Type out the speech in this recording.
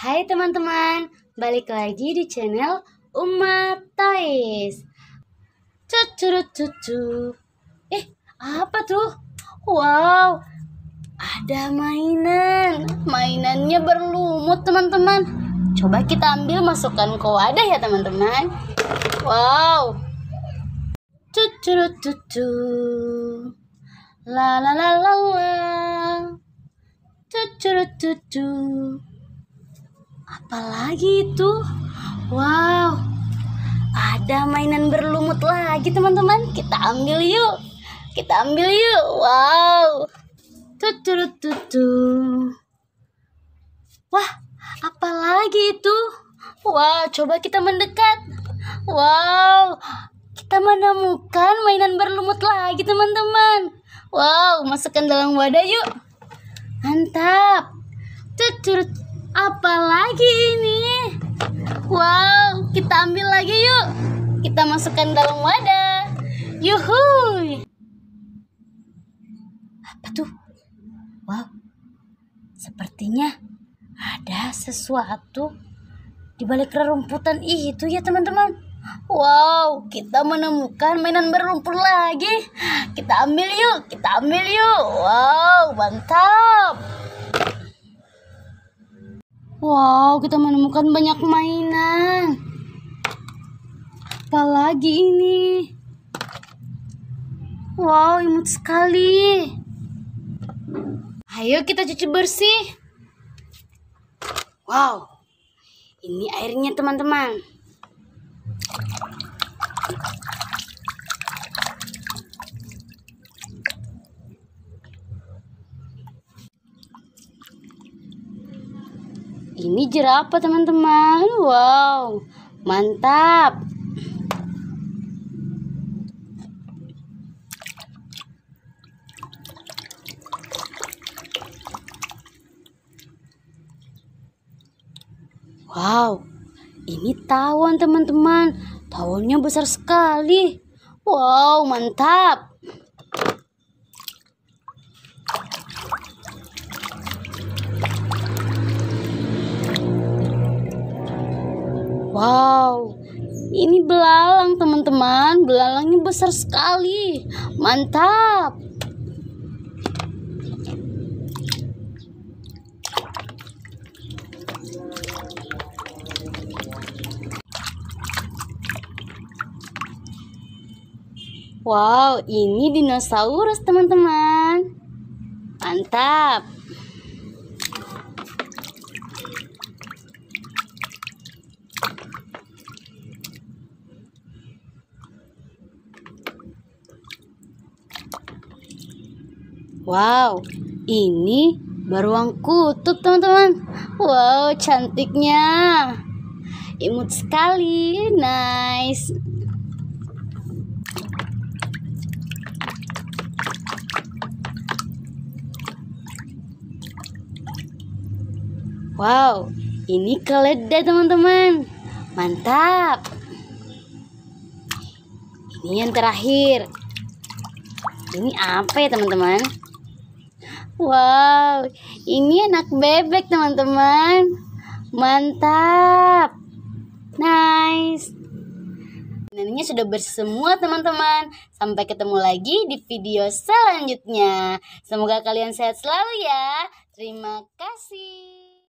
Hai teman-teman, balik lagi di channel Uma Toys. Cucu. Apa tuh? Wow, ada mainan. Mainannya berlumut teman-teman. Coba kita ambil, masukkan ke wadah ya teman-teman. Wow. Cucu. La la la la la. Cucu. Apalagi itu? Wow, ada mainan berlumut lagi teman-teman. Kita ambil yuk. Wow. Tutu. Wah, apalagi itu? Wow, coba kita mendekat. Wow, kita menemukan mainan berlumut lagi teman-teman. Wow, masukkan dalam wadah yuk. Mantap. Tutu. Apalagi ini? Wow, kita ambil lagi yuk. Kita masukkan dalam wadah. Yuhuy. Apa tuh? Wow, sepertinya ada sesuatu di balik rerumputan itu ya teman-teman. Wow, kita menemukan mainan berlumpur lagi. Kita ambil yuk. Wow, mantap. Wow, kita menemukan banyak mainan. Apalagi ini? Wow, imut sekali. Ayo kita cuci bersih. Wow, ini airnya teman-teman. Ini jerapah teman-teman. Wow, mantap. Wow, ini tawon teman-teman. Tawonnya besar sekali. Wow, mantap. Wow, ini belalang teman-teman. Belalangnya besar sekali. Mantap. Wow, ini dinosaurus teman-teman. Mantap. Wow, ini beruang kutub teman-teman. Wow, cantiknya. Imut sekali. Nice. Wow, ini keledai teman-teman. Mantap. Ini yang terakhir. Ini apa ya teman-teman? Wow, ini anak bebek teman-teman. Mantap. Nice. Mainannya sudah bersih semua teman-teman. Sampai ketemu lagi di video selanjutnya. Semoga kalian sehat selalu ya. Terima kasih.